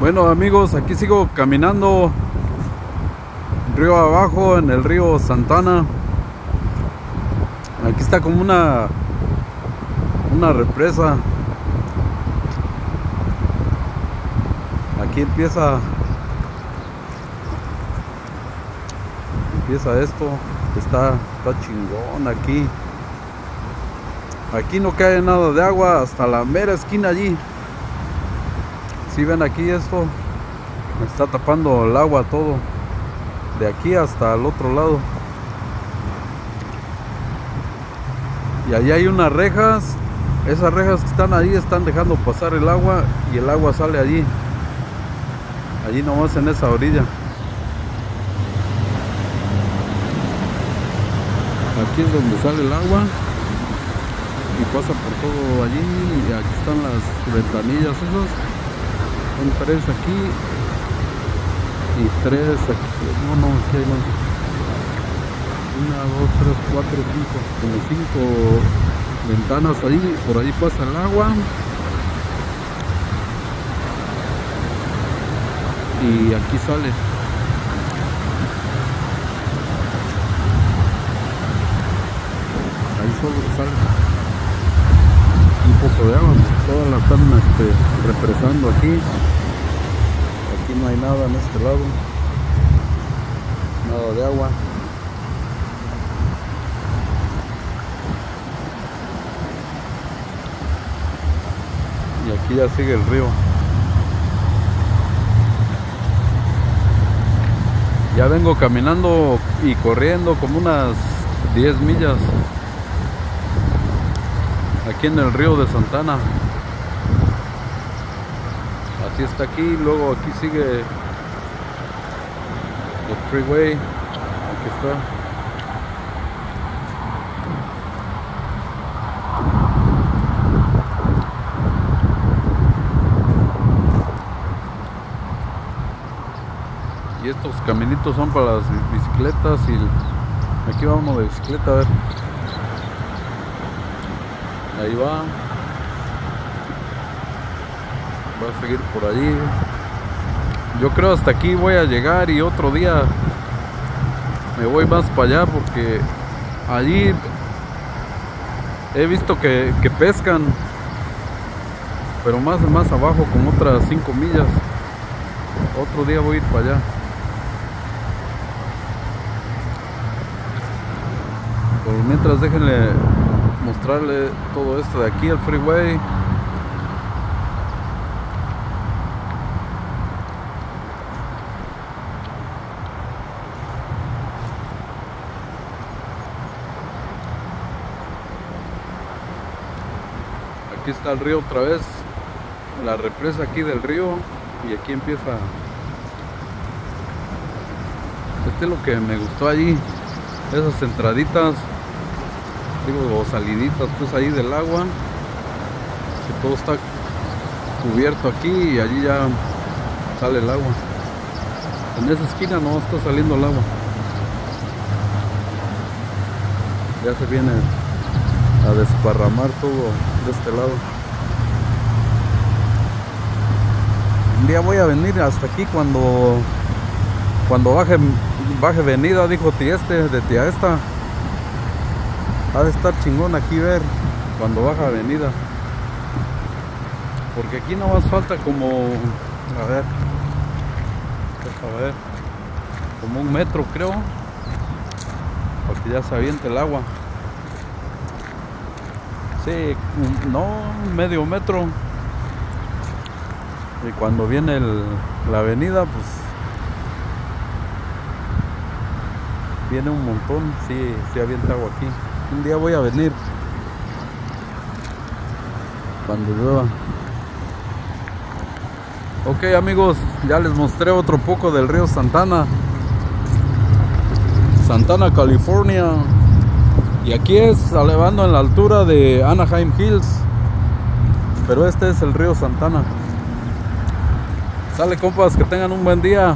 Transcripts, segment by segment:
Bueno amigos, aquí sigo caminando río abajo en el río Santana. Aquí está como una represa. Aquí empieza esto. Está chingón aquí. Aquí no cae nada de agua hasta la mera esquina allí. Si ven aquí esto, está tapando el agua todo, de aquí hasta el otro lado. Y allí hay unas rejas. Esas rejas que están ahí están dejando pasar el agua y el agua sale allí. Allí nomás en esa orilla. Aquí es donde sale el agua y pasa por todo allí. Y aquí están las ventanillas esas. Son 3 aquí y 3 aquí. No, aquí hay más. 1, 2, 3, 4, 5. Como 5 ventanas ahí. Por ahí pasa el agua. Y aquí sale. Ahí solo sale un poco de agua. Todas las están represando aquí. Aquí no hay nada en este lado. Nada de agua. Y aquí ya sigue el río. Ya vengo caminando y corriendo como unas 10 millas aquí en el río de Santana. Así está aquí. Luego aquí sigue el freeway. Aquí está. Y estos caminitos son para las bicicletas. Y aquí va uno de bicicleta, a ver. Ahí va. Va a seguir por allí. Yo creo hasta aquí voy a llegar y otro día me voy más para allá, porque allí he visto que pescan, pero más abajo, como otras 5 millas. Otro día voy a ir para allá. Por mientras déjenle mostrarle todo esto de aquí, el freeway. Aquí está el río otra vez, la represa aquí del río, y aquí empieza. Este es lo que me gustó allí, esas entraditas, digo, o saliditas pues ahí del agua, que todo está cubierto aquí y allí ya sale el agua. En esa esquina no está saliendo el agua. Ya se viene a desparramar todo de este lado. Un día voy a venir hasta aquí cuando baje venida, dijo de tía esta. Ha de estar chingón aquí ver cuando baja avenida, porque aquí no más falta como, a ver, como 1 metro creo, para que ya se aviente el agua. Sí, no, medio metro. Y cuando viene la avenida, pues viene un montón. Sí avienta agua aquí. Un día voy a venir cuando llueva. Ok amigos, ya les mostré otro poco del río Santana, California. Y aquí es elevando en la altura de Anaheim Hills, pero este es el río Santana. Sale compas, que tengan un buen día.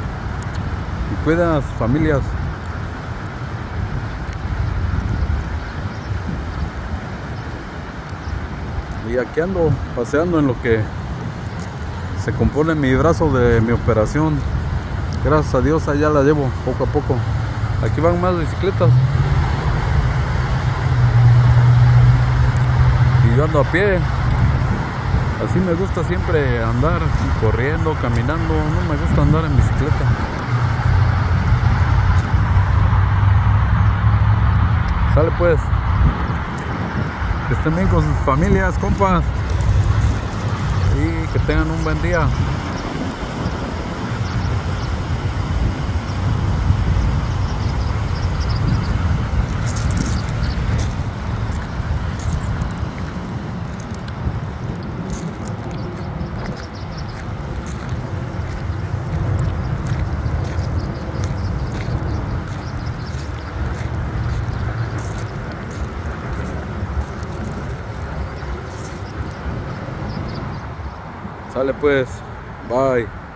Y cuiden a sus familias. Y aquí ando paseando en lo que se compone mi brazo de mi operación. Gracias a Dios allá la llevo poco a poco. Aquí van más bicicletas. Y yo ando a pie. Así me gusta siempre andar corriendo, caminando. No me gusta andar en bicicleta. Sale pues. Que estén bien con sus familias, compas. Y que tengan un buen día. Sale pues, bye.